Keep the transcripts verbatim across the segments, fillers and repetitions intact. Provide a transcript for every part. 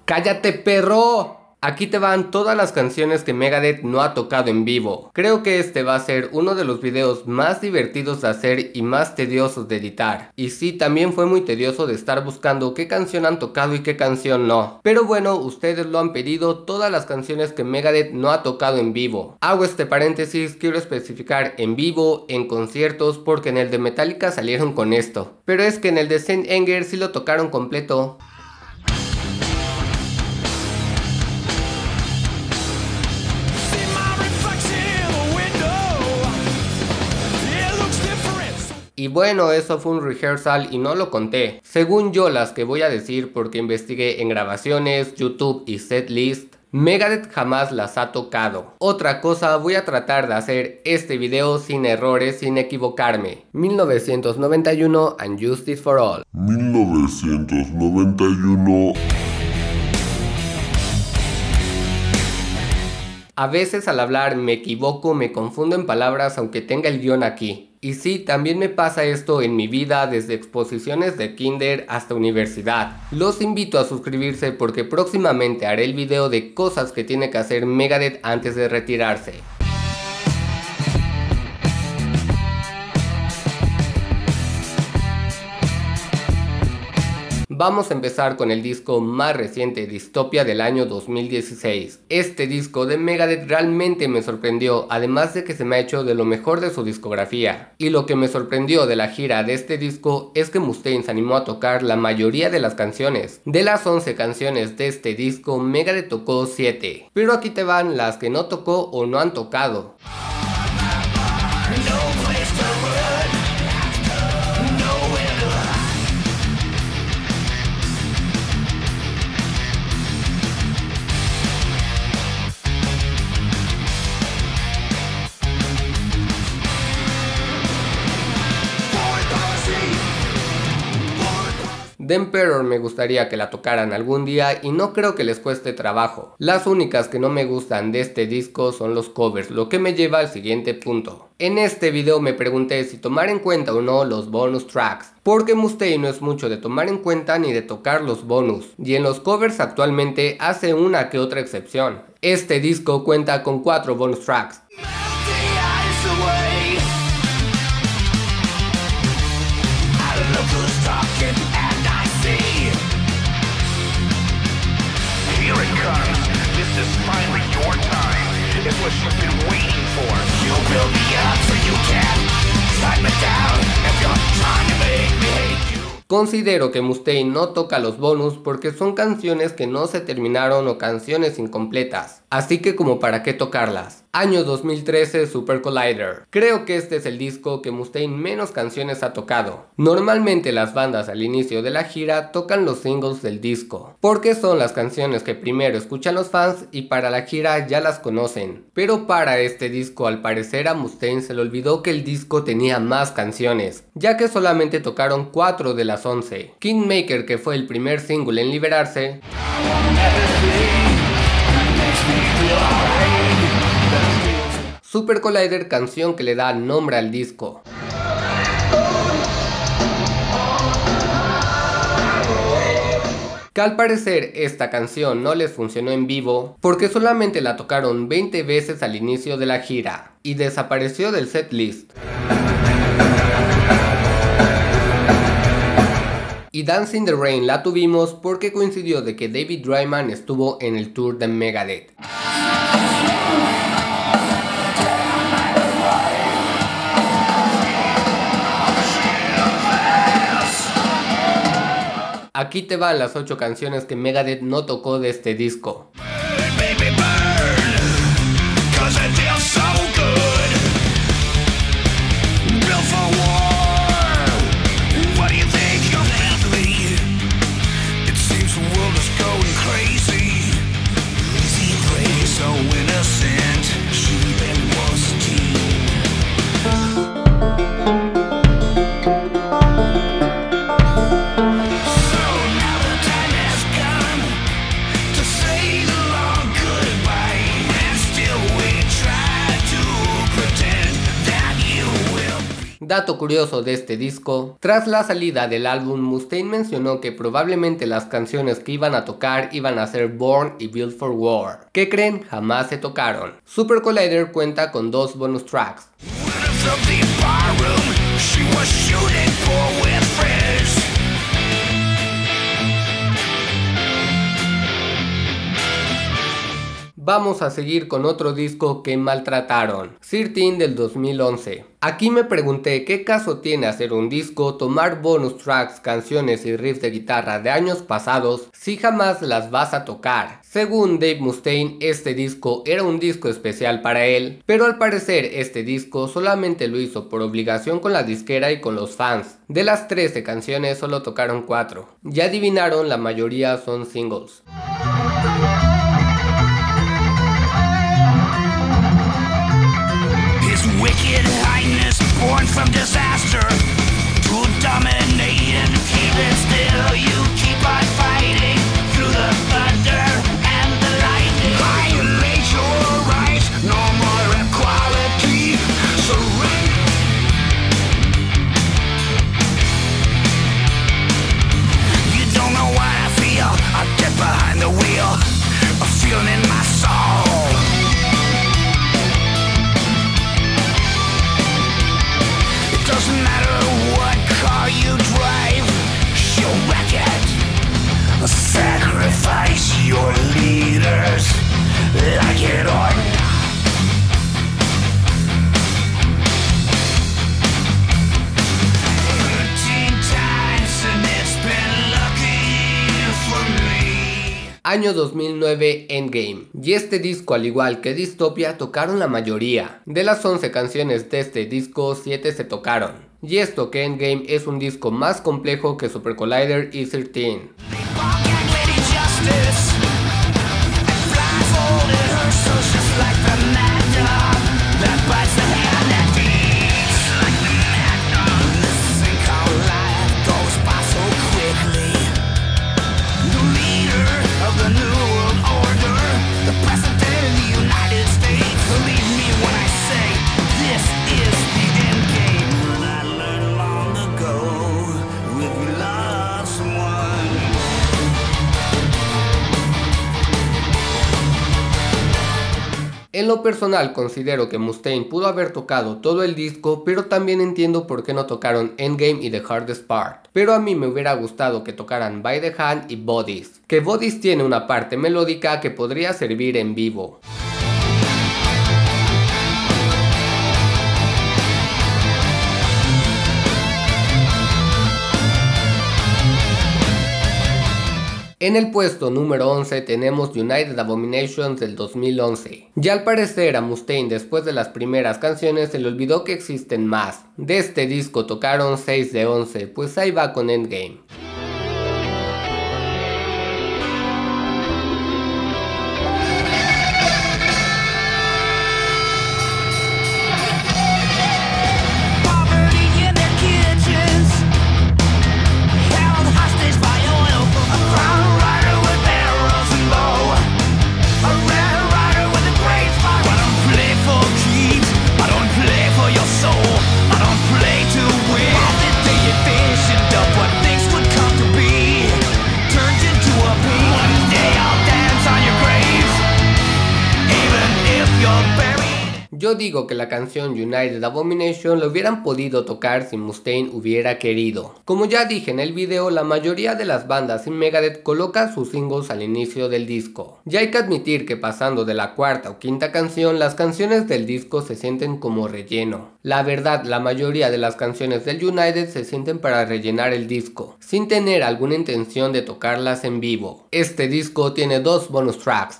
¡Cállate, perro! Aquí te van todas las canciones que Megadeth no ha tocado en vivo. Creo que este va a ser uno de los videos más divertidos de hacer y más tediosos de editar. Y sí, también fue muy tedioso de estar buscando qué canción han tocado y qué canción no. Pero bueno, ustedes lo han pedido, todas las canciones que Megadeth no ha tocado en vivo. Hago este paréntesis, quiero especificar en vivo, en conciertos, porque en el de Metallica salieron con esto. Pero es que en el de Saint Anger sí lo tocaron completo. Y bueno, eso fue un rehearsal y no lo conté. Según yo, las que voy a decir porque investigué en grabaciones, YouTube y setlist, Megadeth jamás las ha tocado. Otra cosa, voy a tratar de hacer este video sin errores, sin equivocarme. mil novecientos noventa y uno and Justice for All. mil novecientos noventa y uno. A veces al hablar me equivoco, me confundo en palabras aunque tenga el guión aquí. Y sí, también me pasa esto en mi vida desde exposiciones de kinder hasta universidad. Los invito a suscribirse porque próximamente haré el video de cosas que tiene que hacer Megadeth antes de retirarse. Vamos a empezar con el disco más reciente, Dystopia, del año dos mil dieciséis. Este disco de Megadeth realmente me sorprendió, además de que se me ha hecho de lo mejor de su discografía. Y lo que me sorprendió de la gira de este disco es que Mustaine se animó a tocar la mayoría de las canciones. De las once canciones de este disco, Megadeth tocó siete. Pero aquí te van las que no tocó o no han tocado. The Emperor me gustaría que la tocaran algún día y no creo que les cueste trabajo. Las únicas que no me gustan de este disco son los covers, lo que me lleva al siguiente punto. En este video me pregunté si tomar en cuenta o no los bonus tracks, porque Mustaine no es mucho de tomar en cuenta ni de tocar los bonus, y en los covers actualmente hace una que otra excepción. Este disco cuenta con cuatro bonus tracks. Considero que Mustaine no toca los bonus porque son canciones que no se terminaron o canciones incompletas, así que como para qué tocarlas. Año dos mil trece, Super Collider. Creo que este es el disco que Mustaine menos canciones ha tocado. Normalmente las bandas al inicio de la gira tocan los singles del disco, porque son las canciones que primero escuchan los fans y para la gira ya las conocen. Pero para este disco al parecer a Mustaine se le olvidó que el disco tenía más canciones, ya que solamente tocaron cuatro de las once. Kingmaker, que fue el primer single en liberarse, Super Collider, canción que le da nombre al disco. Que al parecer esta canción no les funcionó en vivo porque solamente la tocaron veinte veces al inicio de la gira y desapareció del setlist. Y Dance in the Rain la tuvimos porque coincidió de que David Draiman estuvo en el tour de Megadeth. Aquí te van las ocho canciones que Megadeth no tocó de este disco. Dato curioso de este disco, tras la salida del álbum, Mustaine mencionó que probablemente las canciones que iban a tocar iban a ser Born y Built for War. ¿Qué creen? Jamás se tocaron. Super Collider cuenta con dos bonus tracks. Vamos a seguir con otro disco que maltrataron, trece del dos mil once. Aquí me pregunté qué caso tiene hacer un disco, tomar bonus tracks, canciones y riffs de guitarra de años pasados si jamás las vas a tocar. Según Dave Mustaine, este disco era un disco especial para él, pero al parecer este disco solamente lo hizo por obligación con la disquera y con los fans. De las trece canciones solo tocaron cuatro. Ya adivinaron, la mayoría son singles. Wicked highness, born from disaster, to dominate and keep it still. You keep on fighting through the thunder and the lightning. Violate your rights, no more equality. Surrender. You don't know what I feel. I get behind the wheel, a feeling in my soul. Doesn't matter what car you drive, you'll wreck it. Sacrifice your leaders, like it or not. Thirteen times and it's been lucky for me. Año dos mil nueve, Endgame. Y este disco, al igual que Dystopia, tocaron la mayoría. De las once canciones de este disco, siete se tocaron. Y esto que Endgame es un disco más complejo que Super Collider y trece. En lo personal considero que Mustaine pudo haber tocado todo el disco, pero también entiendo por qué no tocaron Endgame y The Hardest Part. Pero a mí me hubiera gustado que tocaran By the Hand y Bodies, que Bodies tiene una parte melódica que podría servir en vivo. En el puesto número once tenemos United Abominations del dos mil once. Ya al parecer a Mustaine después de las primeras canciones se le olvidó que existen más. De este disco tocaron seis de once, pues ahí va con Endgame. Yo digo que la canción United Abomination lo hubieran podido tocar si Mustaine hubiera querido. Como ya dije en el video, la mayoría de las bandas en Megadeth coloca sus singles al inicio del disco. Ya hay que admitir que pasando de la cuarta o quinta canción, las canciones del disco se sienten como relleno. La verdad, la mayoría de las canciones del United se sienten para rellenar el disco, sin tener alguna intención de tocarlas en vivo. Este disco tiene dos bonus tracks.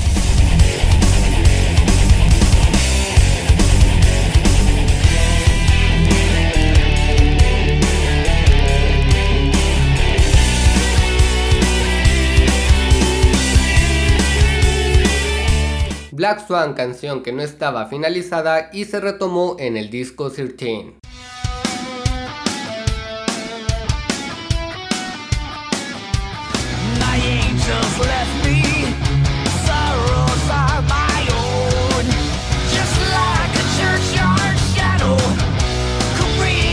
Black Swan, canción que no estaba finalizada y se retomó en el disco trece. Just like a churchyard shadow,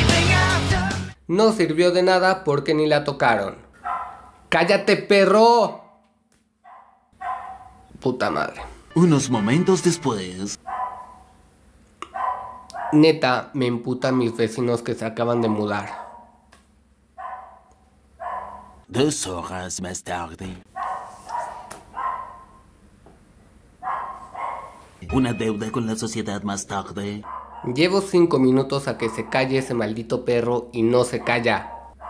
No sirvió de nada porque ni la tocaron. ¡Cállate, perro! Puta madre. Unos momentos después... Neta, me emputan mis vecinos que se acaban de mudar. Dos horas más tarde... Una deuda con la sociedad más tarde... Llevo cinco minutos a que se calle ese maldito perro y no se calla.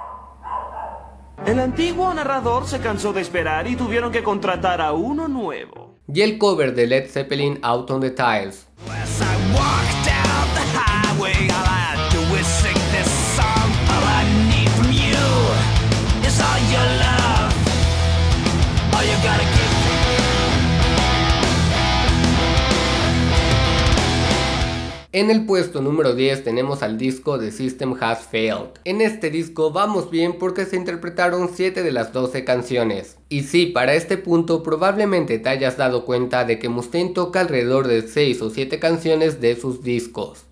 El antiguo narrador se cansó de esperar y tuvieron que contratar a uno nuevo. Y el cover de Led Zeppelin, Out on the Tiles. As I walk down the highway, all I do is sing this song. All I need from you is all your love. All you gotta give me. En el puesto número diez tenemos al disco The System Has Failed. En este disco vamos bien porque se interpretaron siete de las doce canciones. Y sí, para este punto probablemente te hayas dado cuenta de que Mustaine toca alrededor de seis o siete canciones de sus discos.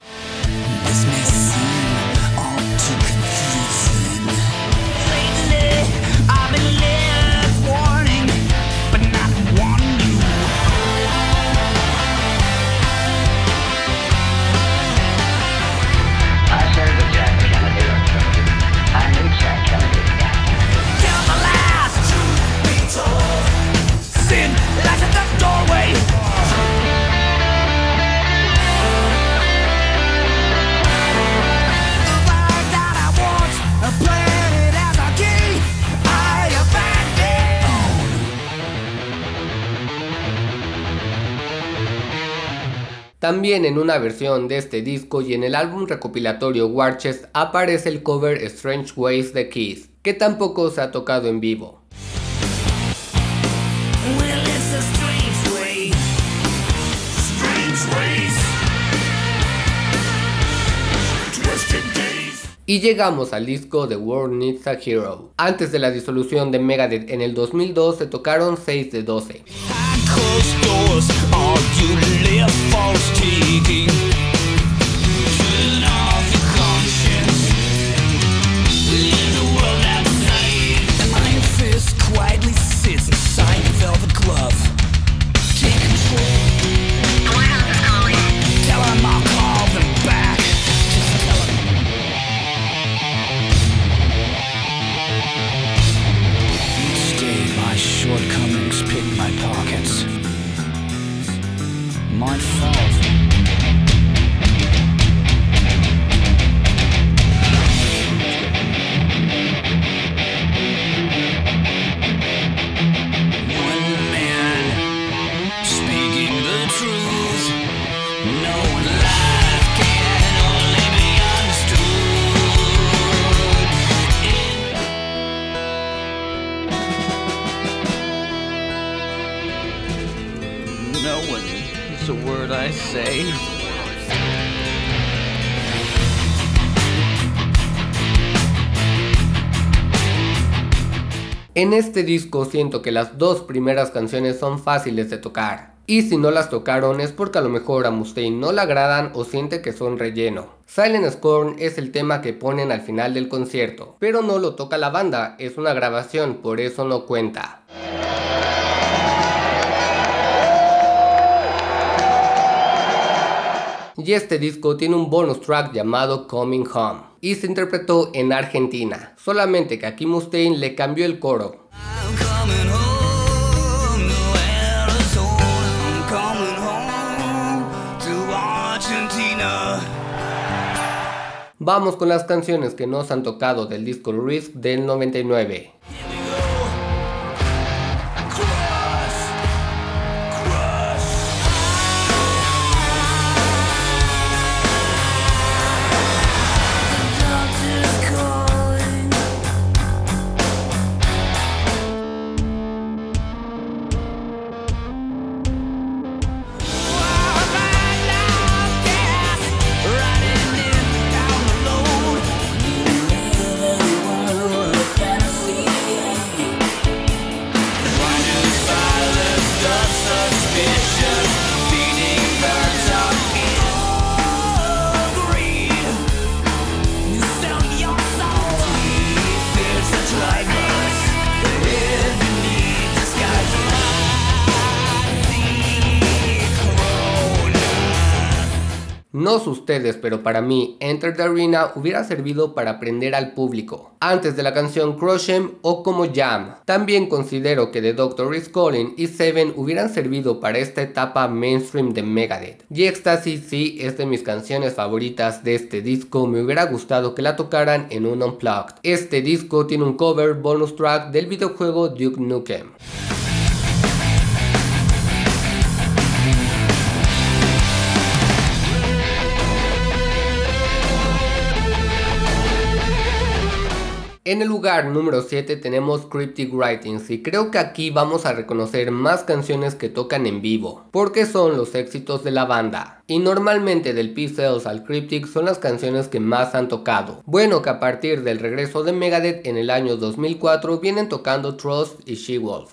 También en una versión de este disco y en el álbum recopilatorio War Chest aparece el cover Strange Ways de Kiss, que tampoco se ha tocado en vivo. Well, it's a strange way. Strange ways. Twisted days. Y llegamos al disco The World Needs a Hero. Antes de la disolución de Megadeth en el dos mil dos se tocaron seis de doce. Behind closed doors, all you live false taking. Turn off your conscience. Leave the world outside. An iron fist quietly sits inside the velvet glove. Take control. The warehouse is calling. Tell them I'll call them back. Just tell them. Each day my shortcomings pick my pockets. My fault. One man speaking the truth. No life can only be understood. No one. It's a word I say. En este disco siento que las dos primeras canciones son fáciles de tocar. Y si no las tocaron es porque a lo mejor a Mustaine no le agradan o siente que son relleno. Silent Scorn es el tema que ponen al final del concierto, pero no lo toca la banda, es una grabación, por eso no cuenta. Y este disco tiene un bonus track llamado Coming Home y se interpretó en Argentina, solamente que aquí Mustaine le cambió el coro. I'm coming home to Arizona. I'm coming home to Argentina. Vamos con las canciones que nos han tocado del disco Risk del noventa y nueve. No sé ustedes, pero para mí Enter the Arena hubiera servido para aprender al público, antes de la canción Crush 'Em o como Jam. También considero que The Doctor Is Calling y Seven hubieran servido para esta etapa mainstream de Megadeth. Y Ecstasy sí es de mis canciones favoritas de este disco, me hubiera gustado que la tocaran en un Unplugged. Este disco tiene un cover bonus track del videojuego Duke Nukem. En el lugar número siete tenemos Cryptic Writings y creo que aquí vamos a reconocer más canciones que tocan en vivo, porque son los éxitos de la banda. Y normalmente del P-Cells al Cryptic son las canciones que más han tocado. Bueno, que a partir del regreso de Megadeth en el año dos mil cuatro vienen tocando Trust y She-Wolf.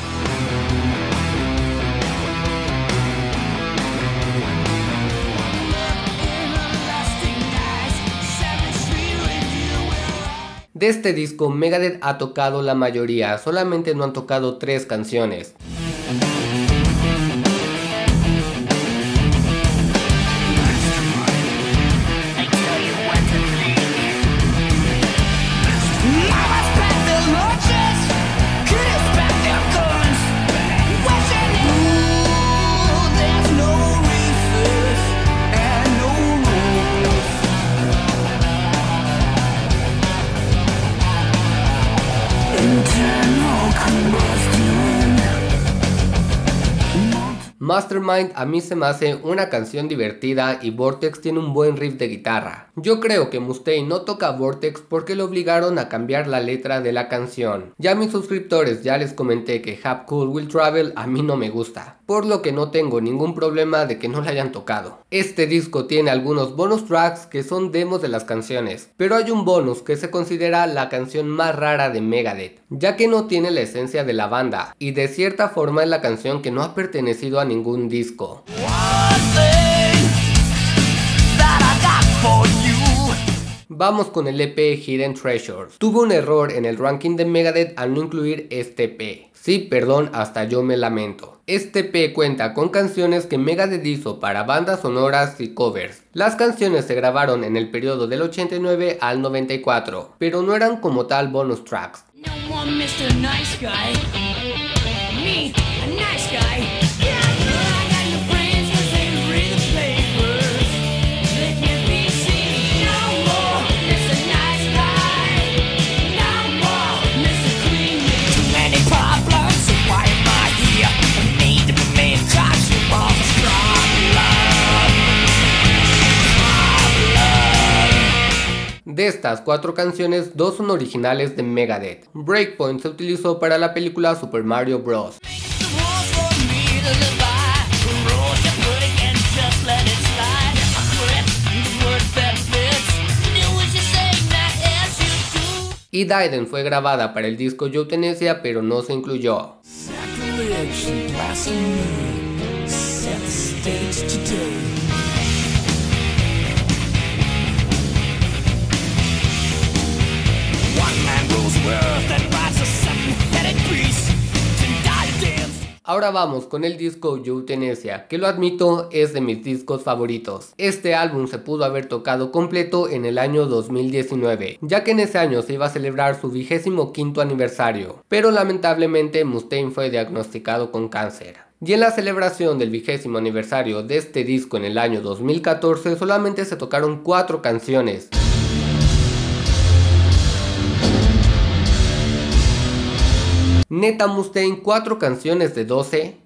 De este disco Megadeth ha tocado la mayoría, solamente no han tocado tres canciones. Mastermind a mí se me hace una canción divertida y Vortex tiene un buen riff de guitarra. Yo creo que Mustaine no toca Vortex porque lo obligaron a cambiar la letra de la canción. Ya a mis suscriptores ya les comenté que Have Cool Will Travel a mí no me gusta, por lo que no tengo ningún problema de que no la hayan tocado. Este disco tiene algunos bonus tracks que son demos de las canciones, pero hay un bonus que se considera la canción más rara de Megadeth, ya que no tiene la esencia de la banda, y de cierta forma es la canción que no ha pertenecido a ningún disco. Vamos con el E P Hidden Treasures. Tuve un error en el ranking de Megadeth al no incluir este E P. Sí, perdón, hasta yo me lamento. Este E P cuenta con canciones que Megadeth hizo para bandas sonoras y covers. Las canciones se grabaron en el periodo del ochenta y nueve al noventa y cuatro, pero no eran como tal bonus tracks. No one mister Nice Guy. Me, a nice guy. De estas cuatro canciones, dos son originales de Megadeth. Breakpoint se utilizó para la película Super Mario Bros. Y Diden fue grabada para el disco Euthanasia, pero no se incluyó. Ahora vamos con el disco Euthanasia, que lo admito es de mis discos favoritos. Este álbum se pudo haber tocado completo en el año dos mil diecinueve, ya que en ese año se iba a celebrar su vigésimo quinto aniversario, pero lamentablemente Mustaine fue diagnosticado con cáncer. Y en la celebración del vigésimo aniversario de este disco en el año dos mil catorce solamente se tocaron cuatro canciones. Neta, Mustaine, cuatro canciones de doce.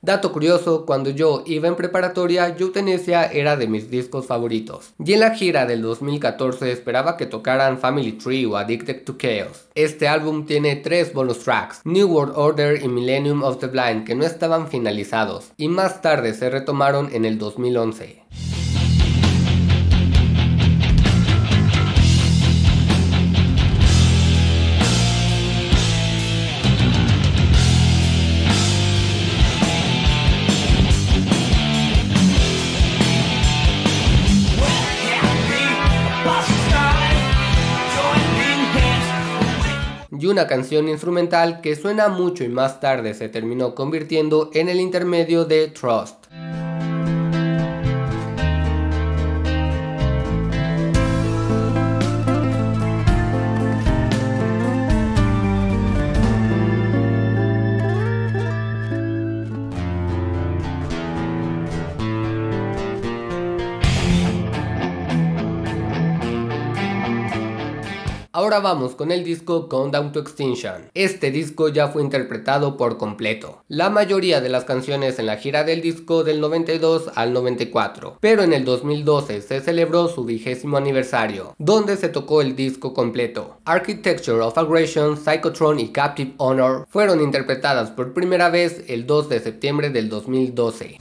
Dato curioso, cuando yo iba en preparatoria, Euthanasia era de mis discos favoritos. Y en la gira del dos mil catorce esperaba que tocaran Family Tree o Addicted to Chaos. Este álbum tiene tres bonus tracks, New World Order y Millennium of the Blind, que no estaban finalizados, y más tarde se retomaron en el dos mil once. Y una canción instrumental que suena mucho y más tarde se terminó convirtiendo en el intermedio de Trust. Ahora vamos con el disco Countdown to Extinction. Este disco ya fue interpretado por completo. La mayoría de las canciones en la gira del disco del noventa y dos al noventa y cuatro, pero en el dos mil doce se celebró su vigésimo aniversario, donde se tocó el disco completo. Architecture of Aggression, Psychotron y Captive Honor fueron interpretadas por primera vez el dos de septiembre del dos mil doce.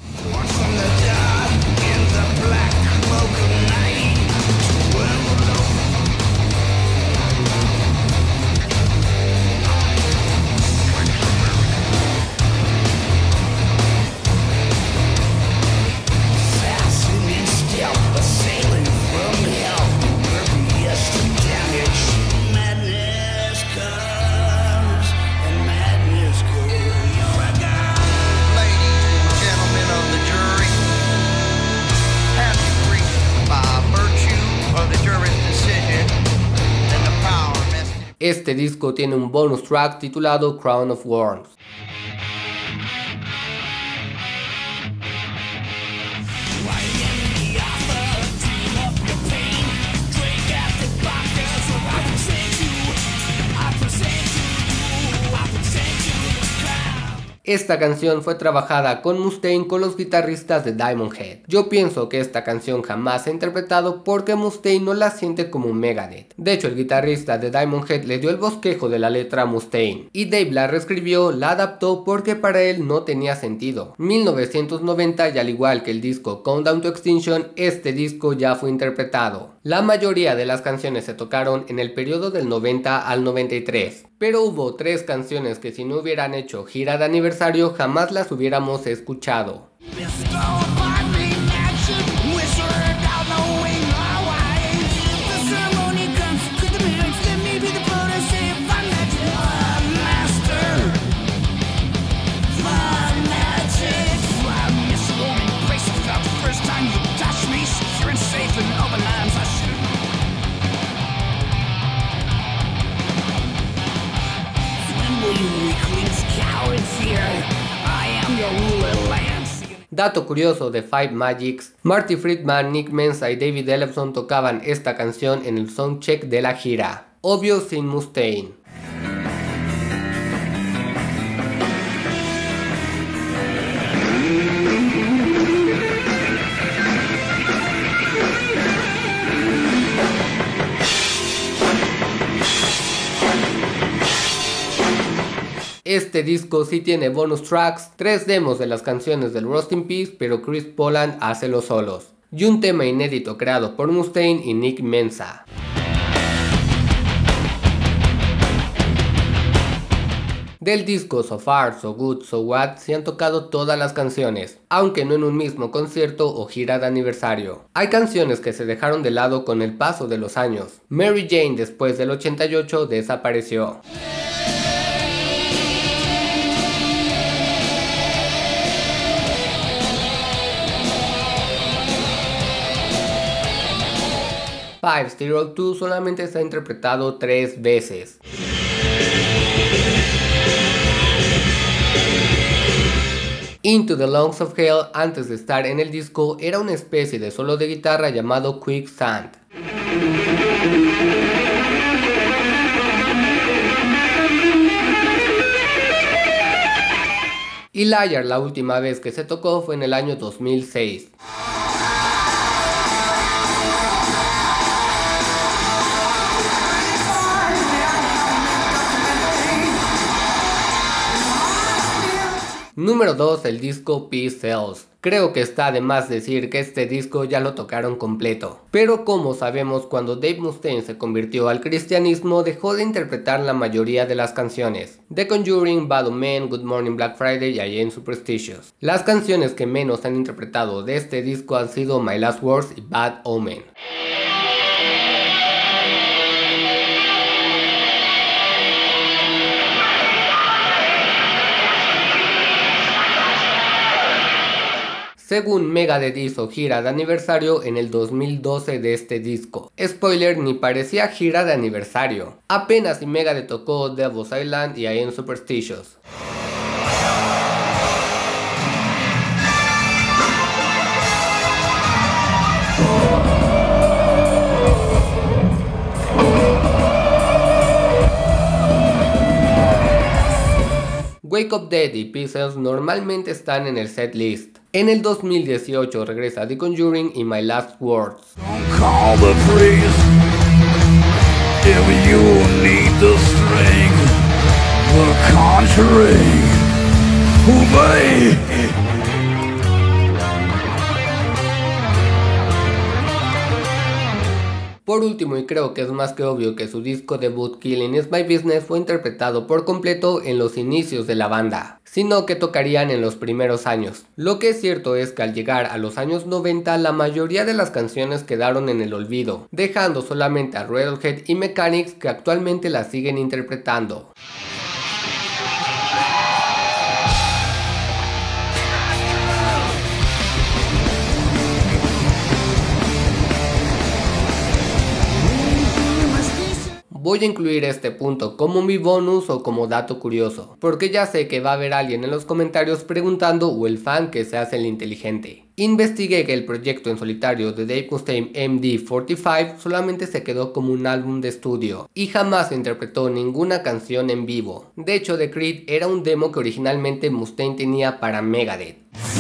Este disco tiene un bonus track titulado Crown of Worms. Esta canción fue trabajada con Mustaine con los guitarristas de Diamond Head. Yo pienso que esta canción jamás se ha interpretado porque Mustaine no la siente como Megadeth. De hecho, el guitarrista de Diamond Head le dio el bosquejo de la letra a Mustaine y Dave la reescribió, la adaptó porque para él no tenía sentido. mil novecientos noventa, y al igual que el disco Countdown to Extinction, este disco ya fue interpretado. La mayoría de las canciones se tocaron en el periodo del noventa al noventa y tres, pero hubo tres canciones que si no hubieran hecho gira de aniversario jamás las hubiéramos escuchado. Dato curioso de Five Magics, Marty Friedman, Nick Menza y David Ellefson tocaban esta canción en el soundcheck de la gira, obvio sin Mustaine. Este disco sí tiene bonus tracks, tres demos de las canciones del Rust in Peace, pero Chris Poland hace los solos, y un tema inédito creado por Mustaine y Nick Menza. Del disco So Far, So Good, So What se han tocado todas las canciones, aunque no en un mismo concierto o gira de aniversario. Hay canciones que se dejaron de lado con el paso de los años. Mary Jane después del ochenta y ocho desapareció. Five Stereo dos solamente se ha interpretado tres veces. Into the Lungs of Hell, antes de estar en el disco, era una especie de solo de guitarra llamado Quicksand. y Liar la última vez que se tocó fue en el año dos mil seis. Número dos, el disco Peace Sells. Creo que está de más decir que este disco ya lo tocaron completo, pero como sabemos, cuando Dave Mustaine se convirtió al cristianismo dejó de interpretar la mayoría de las canciones: The Conjuring, Bad Omen, Good Morning Black Friday y I Am Superstitious. Las canciones que menos han interpretado de este disco han sido My Last Words y Bad Omen. Según Megadeth hizo gira de aniversario en el dos mil doce de este disco. Spoiler, ni parecía gira de aniversario. Apenas si Megadeth tocó Devil's Island y I Am Superstitious. Wake Up Dead y Peace Sells normalmente están en el set list. En el dos mil dieciocho regresa The Conjuring y My Last Words. Call the priest if you need the strength. The Conjuring. Obey. Por último, y creo que es más que obvio, que su disco debut Killing Is My Business fue interpretado por completo en los inicios de la banda, sino que tocarían en los primeros años. Lo que es cierto es que al llegar a los años noventa la mayoría de las canciones quedaron en el olvido, dejando solamente a Rattlehead y Mechanics, que actualmente las siguen interpretando. Voy a incluir este punto como mi bonus o como dato curioso, porque ya sé que va a haber alguien en los comentarios preguntando, o el fan que se hace el inteligente. Investigué que el proyecto en solitario de Dave Mustaine M D cuarenta y cinco solamente se quedó como un álbum de estudio y jamás interpretó ninguna canción en vivo. De hecho, The Creed era un demo que originalmente Mustaine tenía para Megadeth.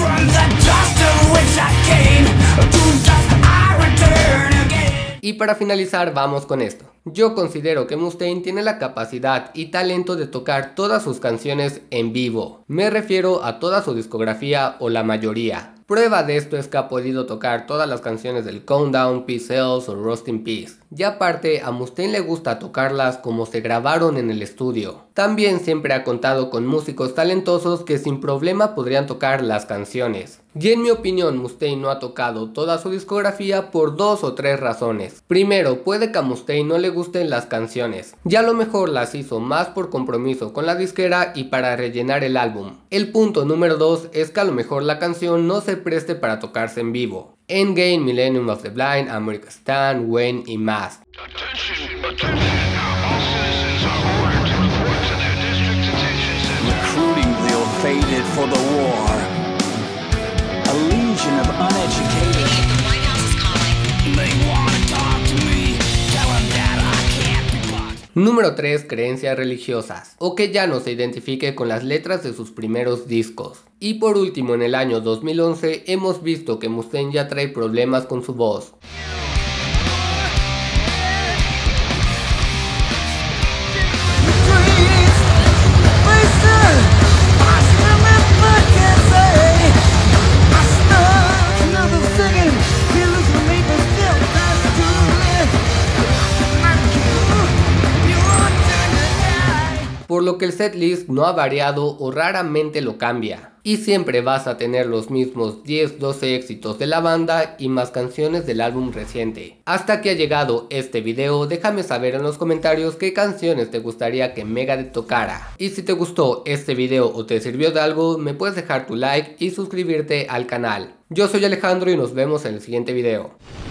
Y para finalizar, vamos con esto. Yo considero que Mustaine tiene la capacidad y talento de tocar todas sus canciones en vivo. Me refiero a toda su discografía o la mayoría. Prueba de esto es que ha podido tocar todas las canciones del Countdown, Peace Sells o Rust in Peace. Y aparte, a Mustaine le gusta tocarlas como se grabaron en el estudio. También siempre ha contado con músicos talentosos que sin problema podrían tocar las canciones. Y en mi opinión, Mustaine no ha tocado toda su discografía por dos o tres razones. Primero, puede que a Mustaine no le gusten las canciones, y a lo mejor las hizo más por compromiso con la disquera y para rellenar el álbum. El punto número dos es que a lo mejor la canción no se preste para tocarse en vivo. Endgame, Millennium of the Blind, America Stan, When y más. Recruiting bill faded for the war. A legion of uneducated. The White House is calling. They wanna talk to me. Tell them that I can't be boxed. Número tres. Creencias religiosas, o que ya no se identifique con las letras de sus primeros discos. Y por último, en el año dos mil once hemos visto que Mustaine ya trae problemas con su voz. Por lo que el setlist no ha variado o raramente lo cambia, y siempre vas a tener los mismos diez doce éxitos de la banda y más canciones del álbum reciente. Hasta aquí ha llegado este video, déjame saber en los comentarios qué canciones te gustaría que Megadeth tocara. Y si te gustó este video o te sirvió de algo, me puedes dejar tu like y suscribirte al canal. Yo soy Alejandro y nos vemos en el siguiente video.